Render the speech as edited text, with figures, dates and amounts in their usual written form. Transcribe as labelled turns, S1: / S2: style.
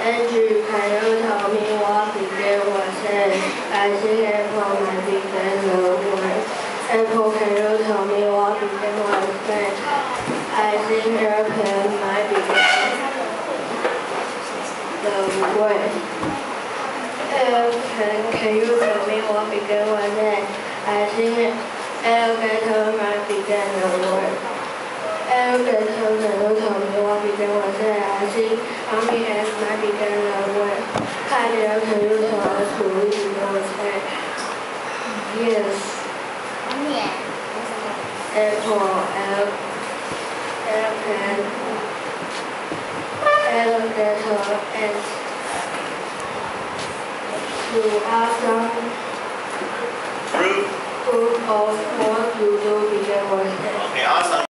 S1: Andrew, can you tell me what begin was said? I think Apple might begin the word. Apple, can you tell me what begin was said? I think airplane might begin the word. Can you tell me what begin was said? I think alligator might begin the word. Alligator, can you tell me what begin was said? I think army ants might begin the word. Kyle, can you tell us who begin was said? Yes. Apple, airplane, alligator, ants. You are some group of